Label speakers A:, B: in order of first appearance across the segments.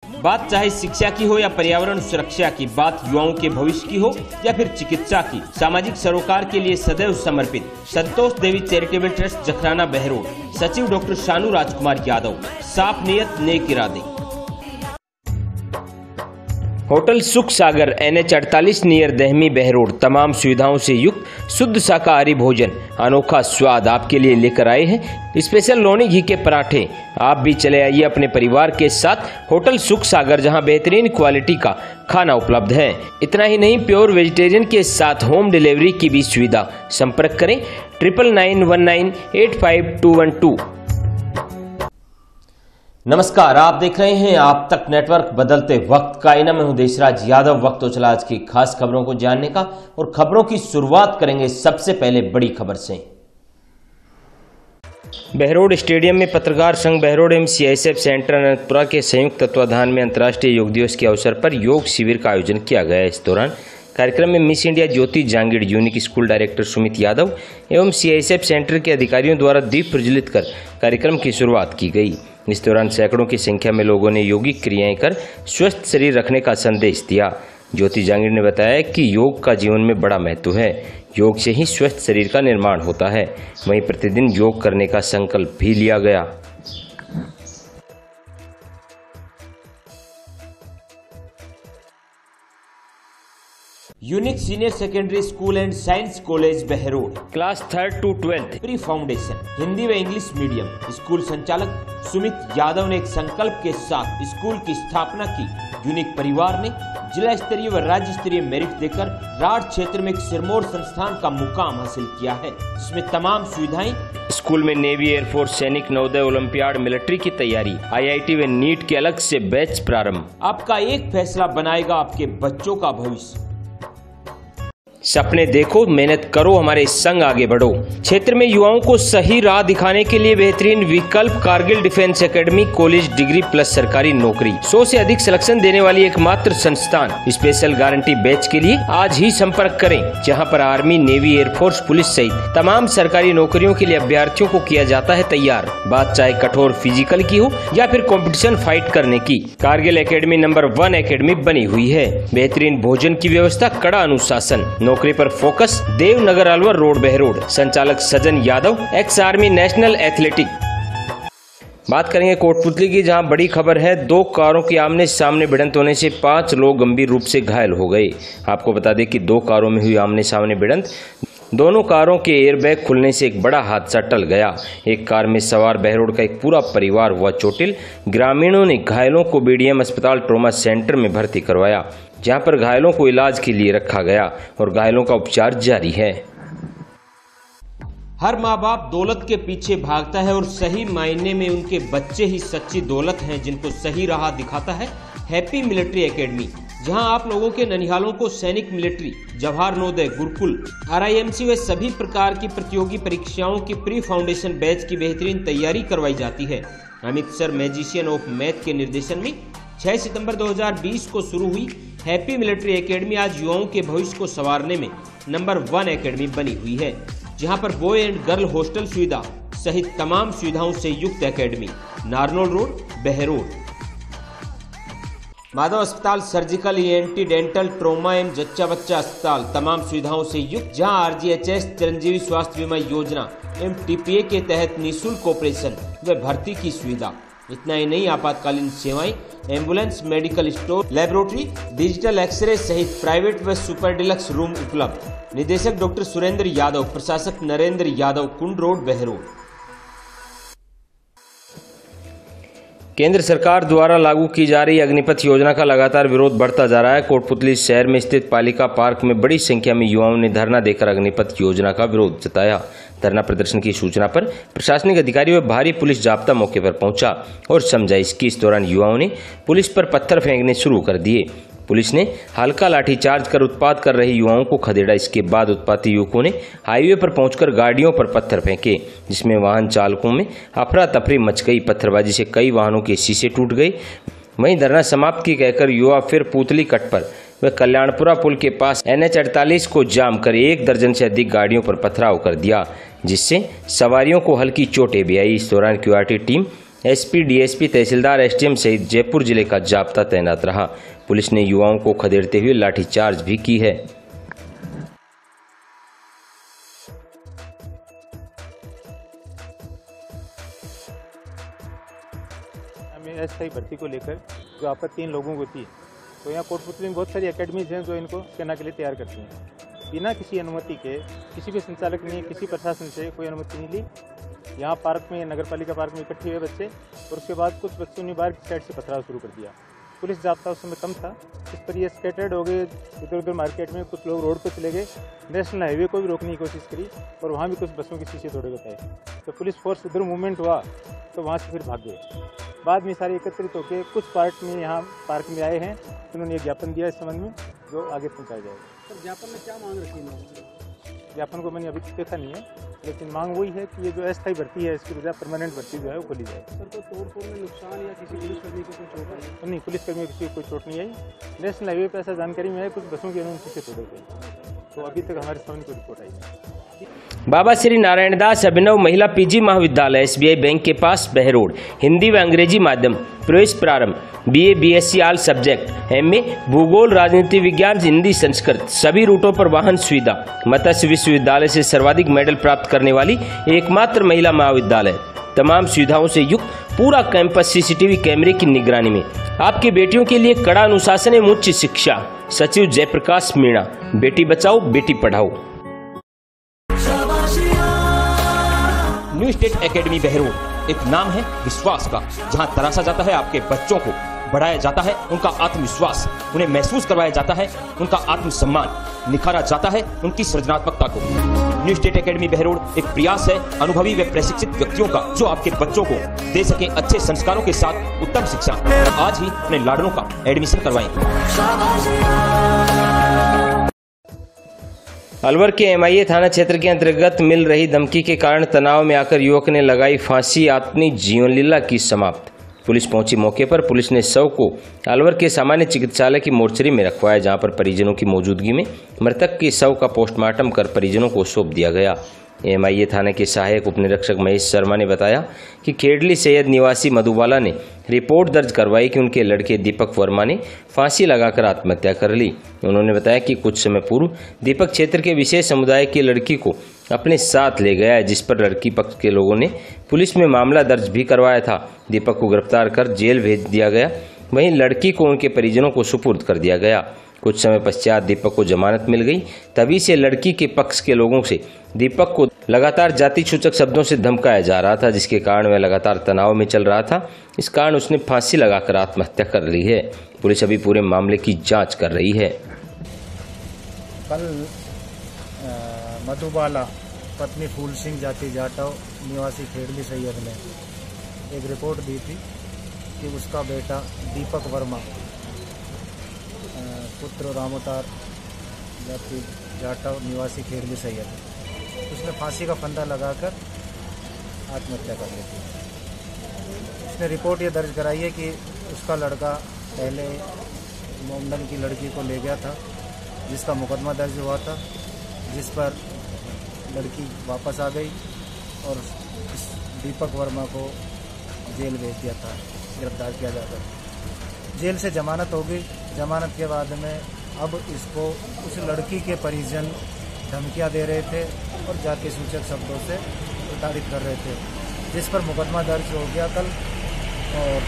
A: बात चाहे शिक्षा की हो या पर्यावरण सुरक्षा की, बात युवाओं के भविष्य की हो या फिर चिकित्सा की, सामाजिक सरोकार के लिए सदैव समर्पित संतोष देवी चैरिटेबल ट्रस्ट जखराना बहरोड, सचिव डॉक्टर शानू राजकुमार यादव। साफ नियत नेक इरादे। Hotel Sukh Sagar NH 48 near Dahmi Behror तमाम सुविधाओं से युक्त शुद्ध शाकाहारी भोजन, अनोखा स्वाद आपके लिए लेकर आए हैं स्पेशल लोनी घी के पराठे। आप भी चले आइए अपने परिवार के साथ होटल सुख सागर, जहां बेहतरीन क्वालिटी का खाना उपलब्ध है। इतना ही नहीं, प्योर वेजिटेरियन के साथ होम डिलीवरी की भी सुविधा। संपर्क करें 9991985212। नमस्कार, आप देख रहे हैं आप तक नेटवर्क, बदलते वक्त का आईना। मैं हूं देशराज यादव। वक्त तो चला आज की खास खबरों को जानने का, और खबरों की शुरुआत करेंगे सबसे पहले बड़ी खबर से। बहरोड स्टेडियम में पत्रकार संघ बहरोड एवं CISF सेंटर अनंतपुरा के संयुक्त तत्वाधान में अंतर्राष्ट्रीय योग दिवस के अवसर पर योग शिविर का आयोजन किया गया। इस दौरान कार्यक्रम में miss India Jyoti Jangid, unique school director Sumit Yadav एवं CISF सेंटर के अधिकारियों द्वारा दीप प्रज्वलित कर कार्यक्रम की शुरुआत की गई। इस दौरान सैकड़ों की संख्या में लोगों ने योगिक क्रियाएं कर स्वस्थ शरीर रखने का संदेश दिया। ज्योति जांगिड़ ने बताया कि योग का जीवन में बड़ा महत्व है। योग से ही स्वस्थ शरीर का निर्माण होता है। वहीं प्रतिदिन योग करने का संकल्प भी लिया गया। Unique senior secondary school and science college Behror, class 3rd to 12th pre foundation Hindi व इंग्लिश मीडियम। स्कूल संचालक सुमित यादव ने एक संकल्प के साथ स्कूल की स्थापना की। यूनिक परिवार ने जिला स्तरीय व राज्य स्तरीय मेरिट देकर राढ़ क्षेत्र में एक सिरमौर संस्थान का मुकाम हासिल किया है, जिसमें तमाम सुविधाएं। स्कूल में नेवी, एयरफोर्स, सैनिक, नवोदय, ओलंपियाड, मिलिट्री की तैयारी, IIT व नीट के अलग से बैच प्रारंभ। आपका एक फैसला बनाएगा आपके बच्चों का भविष्य। सपने देखो, मेहनत करो, हमारे संग आगे बढ़ो। क्षेत्र में युवाओं को सही राह दिखाने के लिए बेहतरीन विकल्प Kargil defence academy college degree plus सरकारी नौकरी। 100 से अधिक सिलेक्शन देने वाली एकमात्र संस्थान। स्पेशल गारंटी बैच के लिए आज ही संपर्क करें, जहां पर आर्मी, नेवी, एयरफोर्स, पुलिस सहित तमाम सरकारी नौकरियों के लिए अभ्यर्थियों को किया जाता है तैयार। बात चाहे कठोर फिजिकल की हो या फिर कॉम्पिटिशन फाइट करने की, कारगिल एकेडमी नंबर 1 एकेडमी बनी हुई है। बेहतरीन भोजन की व्यवस्था, कड़ा अनुशासन, नौकरी पर फोकस। देवनगर अलवर रोड बहरोड, संचालक Sajan Yadav, ex army, national athletic. बात करेंगे कोटपुतली की, जहां बड़ी खबर है। 2 कारों की आमने सामने भिड़ंत होने से 5 लोग गंभीर रूप से घायल हो गए। आपको बता दें कि 2 कारों में हुई आमने सामने भिड़ंत, दोनों कारों के एयरबैग खुलने से एक बड़ा हादसा टल गया। एक कार में सवार बहरोड का एक पूरा परिवार हुआ चोटिल। ग्रामीणों ने घायलों को BDM अस्पताल ट्रॉमा सेंटर में भर्ती करवाया, जहां पर घायलों को इलाज के लिए रखा गया और घायलों का उपचार जारी है। हर माँ बाप दौलत के पीछे भागता है और सही मायने में उनके बच्चे ही सच्ची दौलत हैं, जिनको सही राह दिखाता है हैप्पी मिलिट्री एकेडमी, जहां आप लोगों के ननिहालों को सैनिक, मिलिट्री, जवाहर नवोदय, गुरुकुल, RIMC व सभी प्रकार की प्रतियोगी परीक्षाओं की प्री फाउंडेशन बैच की बेहतरीन तैयारी करवाई जाती है। Amit sir magician of math के निर्देशन में 6 सितंबर 2020 को शुरू हुई हैप्पी मिलिट्री एकेडमी आज युवाओं के भविष्य को संवारने में नंबर 1 एकेडमी बनी हुई है, जहां पर बॉय एंड गर्ल हॉस्टल सुविधा सहित तमाम सुविधाओं से युक्त एकेडमी। नारनौल रोड बहरोड। माधव अस्पताल, सर्जिकल, ENT, डेंटल, ट्रोमा एवं जच्चा बच्चा अस्पताल तमाम सुविधाओं से युक्त, जहां RGHS चिरंजीवी स्वास्थ्य बीमा योजना एवं TPA के तहत निःशुल्क ऑपरेशन व भर्ती की सुविधा। इतना ही नहीं, आपातकालीन सेवाएं, ambulance, medical store, laboratory, digital x ray सहित प्राइवेट व सुपर डिलक्स रूम उपलब्ध। निदेशक डॉक्टर सुरेंद्र यादव, प्रशासक नरेंद्र यादव, कुंड रोड बहरोड। केंद्र सरकार द्वारा लागू की जा रही अग्निपथ योजना का लगातार विरोध बढ़ता जा रहा है। कोटपुतली शहर में स्थित पालिका पार्क में बड़ी संख्या में युवाओं ने धरना देकर अग्निपथ योजना का विरोध जताया। धरना प्रदर्शन की सूचना पर प्रशासनिक अधिकारी व भारी पुलिस जाब्ता मौके पर पहुंचा और समझाइश की। इस दौरान युवाओं ने पुलिस पर पत्थर फेंकने शुरू कर दिए। पुलिस ने हल्का लाठीचार्ज कर उत्पात कर रहे युवाओं को खदेड़ा। इसके बाद उत्पाती युवकों ने हाईवे पर पहुंचकर गाड़ियों पर पत्थर फेंके, जिसमें वाहन चालकों में अफरा तफरी मच गई। पत्थरबाजी से कई वाहनों के शीशे टूट गए। वहीं धरना समाप्त की कहकर युवा फिर पुतली कट पर व कल्याणपुरा पुल के पास NH 48 को जाम कर 1 दर्जन से अधिक गाड़ियों पर पथराव कर दिया, जिससे सवारियों को हल्की चोटें भी आई। इस दौरान QRT टीम
B: एसपी, डीएसपी, तहसीलदार, एसडीएम सहित जयपुर जिले का जाब्ता तैनात रहा। पुलिस ने युवाओं को खदेड़ते हुए लाठीचार्ज भी की है।
C: अस्थायी भर्ती को लेकर जो आपत्ति इन लोगों को थी, तो यहाँ कोटपुतली में बहुत सारी एकेडमीज हैं जो इनको सेना के लिए तैयार करती हैं। बिना किसी अनुमति के, किसी भी संचालक ने, किसी प्रशासन से कोई अनुमति नहीं ली। यहाँ पार्क में, नगर पालिका पार्क में इकट्ठे हुए बच्चे, और उसके बाद कुछ बच्चों ने बाहर की साइड से पथराव शुरू कर दिया। पुलिस जाब्ता उस समय कम था, इस पर ये स्कैटर्ड हो गए इधर उधर मार्केट में। कुछ लोग रोड पर चले गए, नेशनल हाईवे को भी रोकने की कोशिश करी, और वहाँ भी कुछ बसों के शीशे तोड़े बताए। तो पुलिस फोर्स उधर मूवमेंट हुआ तो वहाँ से फिर भाग गए। बाद में सारे एकत्रित होकर कुछ पार्ट में यहाँ पार्क में आए हैं, उन्होंने एक ज्ञापन दिया इस संबंध में, जो आगे पहुँचाया जाएगा।
D: सर, ज्ञापन में क्या मांग रखी है?
C: ज्ञापन को मैंने अभी देखा नहीं है, लेकिन मांग वही है कि ये जो अस्थायी भर्ती है, इसकी बजाय परमानेंट भर्ती जो है वो खोली जाए।
D: सर, तो तोड़फोड़ में नुकसान या किसी पुलिसकर्मी को कोई चोट आई?
C: नहीं, पुलिसकर्मी को किसी को कोई चोट नहीं आई। नेशनल हाईवे पर ऐसा जानकारी में है कुछ बसों के उन्होंने शीशे तोड़े गए, तो अभी तक हमारे सामने कोई रिपोर्ट आई नहीं।
B: बाबा श्री नारायण दास अभिनव महिला पीजी महाविद्यालय एसबीआई बैंक के पास बहरोड, हिंदी व अंग्रेजी माध्यम, प्रवेश प्रारंभ, BA, BSc all subject, MA, भूगोल, राजनीति विज्ञान, हिंदी, संस्कृत, सभी रूटों पर वाहन सुविधा। मत्स्य विश्वविद्यालय से सर्वाधिक मेडल प्राप्त करने वाली एकमात्र महिला महाविद्यालय। तमाम सुविधाओं से युक्त पूरा कैंपस सीसीटीवी कैमरे की निगरानी में। आपकी बेटियों के लिए कड़ा अनुशासन एवं उच्च शिक्षा। सचिव Jayaprakash Meena. Beti Bachao, Beti Padhao.
A: New state academy Behror एक नाम है विश्वास का, जहां तराशा जाता है आपके बच्चों को, बढ़ाया जाता है उनका आत्मविश्वास, उन्हें महसूस करवाया जाता है उनका आत्मसम्मान, निखारा जाता है उनकी सृजनात्मकता को। न्यू स्टेट एकेडमी बहरोड एक प्रयास है अनुभवी व प्रशिक्षित व्यक्तियों का, जो आपके बच्चों को दे सके अच्छे संस्कारों के साथ उत्तम शिक्षा। आज ही अपने लाडलों का एडमिशन करवाएं।
B: अलवर के एमआईए थाना क्षेत्र के अंतर्गत मिल रही धमकी के कारण तनाव में आकर युवक ने लगाई फांसी, अपनी जीवन लीला की समाप्त। पुलिस पहुंची मौके पर। पुलिस ने शव को अलवर के सामान्य चिकित्सालय की मोर्चरी में रखवाया, जहां पर परिजनों की मौजूदगी में मृतक के शव का पोस्टमार्टम कर परिजनों को सौंप दिया गया। एमआईए थाना के सहायक उप निरीक्षक महेश शर्मा ने बताया कि खेड़ली सैयद निवासी मधुबाला ने रिपोर्ट दर्ज करवाई कि उनके लड़के दीपक वर्मा ने फांसी लगाकर आत्महत्या कर ली। उन्होंने बताया कि कुछ समय पूर्व दीपक क्षेत्र के विशेष समुदाय की लड़की को अपने साथ ले गया है, जिस पर लड़की पक्ष के लोगों ने पुलिस में मामला दर्ज भी करवाया था। दीपक को गिरफ्तार कर जेल भेज दिया गया, वहीं लड़की को उनके परिजनों को सुपुर्द कर दिया गया। कुछ समय पश्चात दीपक को जमानत मिल गई। तभी से लड़की के पक्ष के लोगों से दीपक को लगातार जाति सूचक शब्दों से धमकाया जा रहा था, जिसके कारण वह लगातार तनाव में चल रहा था। इस कारण उसने फांसी लगाकर आत्महत्या कर ली है। पुलिस अभी पूरे मामले की जांच कर रही है।
E: कल मधुबाला पत्नी फूल सिंह जाति जाटव निवासी खेड़ली सैयद ने एक रिपोर्ट दी थी कि उसका बेटा दीपक वर्मा पुत्र रामोतार जाति जाटव निवासी खेड़ली सैयद, उसने फांसी का फंदा लगाकर आत्महत्या कर ली थी। उसने रिपोर्ट ये दर्ज कराई है कि उसका लड़का पहले मोमडन की लड़की को ले गया था, जिसका मुकदमा दर्ज हुआ था, जिस पर लड़की वापस आ गई और दीपक वर्मा को जेल भेज दिया था, गिरफ्तार किया जाता। जेल से जमानत हो गई। जमानत के बाद में अब इसको उस लड़की के परिजन धमकियां दे रहे थे और जाति सूचक शब्दों से प्रताड़ित कर रहे थे, जिस पर मुकदमा दर्ज हो गया कल। और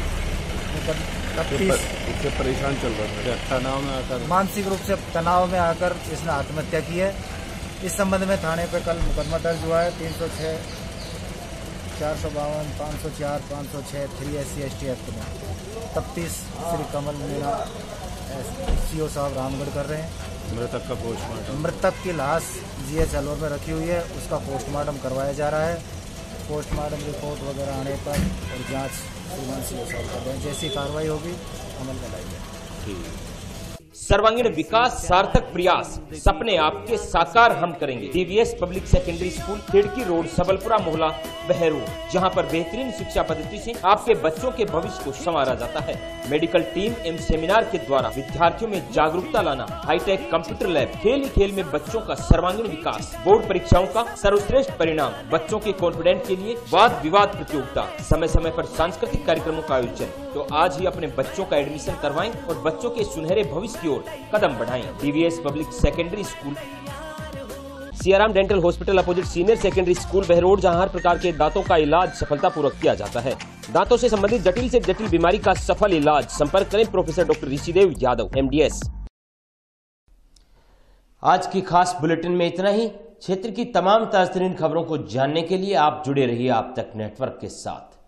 F: परेशान चल रहा था, तनाव में आकर,
E: मानसिक रूप से तनाव में आकर इसने आत्महत्या की है। इस संबंध में थाने पर कल मुकदमा दर्ज हुआ है 306, 452, 504, 506 3 SC ST एक्ट में। तफ्तीश श्री कमल मीणा CO साहब रामगढ़ कर रहे हैं।
F: मृतक का पोस्टमार्टम,
E: मृतक की लाश GH अलवर में रखी हुई है, उसका पोस्टमार्टम करवाया जा रहा है। पोस्टमार्टम रिपोर्ट वगैरह आने पर और जांच श्रीमान CO साहब कर रहे हैं। जैसी कार्रवाई होगी अमल में लाई जाएगी।
A: सर्वांगीण विकास सार्थक प्रयास, सपने आपके साकार हम करेंगे। DVS public secondary school, Khidki road, Sabalpura मोहल्ला, बहरोड, जहां पर बेहतरीन शिक्षा पद्धति से आपके बच्चों के भविष्य को संवारा जाता है। मेडिकल टीम एवं सेमिनार के द्वारा विद्यार्थियों में जागरूकता लाना, हाईटेक कंप्यूटर लैब, खेल ही खेल में बच्चों का सर्वांगीण विकास, बोर्ड परीक्षाओं का सर्वश्रेष्ठ परिणाम, बच्चों के कॉन्फिडेंस के लिए वाद विवाद प्रतियोगिता, समय समय पर सांस्कृतिक कार्यक्रमों का आयोजन। तो आज ही अपने बच्चों का एडमिशन करवाएं और बच्चों के सुनहरे भविष्य की ओर कदम बढ़ाएं। DVS public secondary school, Siyaram dental hospital opposite senior secondary school, Behror, जहां हर प्रकार के दांतों का इलाज सफलतापूर्वक किया जाता है। दांतों से संबंधित जटिल से जटिल बीमारी का सफल इलाज। संपर्क करें professor doctor Rishidev Yadav, MDS। आज की खास बुलेटिन में इतना ही। क्षेत्र की तमाम ताज़ा खबरों को जानने के लिए आप जुड़े रहिए आप तक नेटवर्क के साथ।